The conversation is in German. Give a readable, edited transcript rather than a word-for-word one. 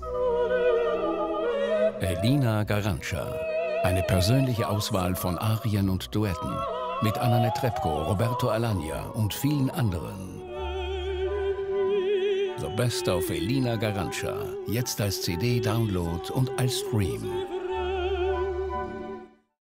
Elina Garanca. Eine persönliche Auswahl von Arien und Duetten. Mit Anna Netrebko, Roberto Alagna und vielen anderen. The Best of Elina Garanca. Jetzt als CD, Download und als Stream.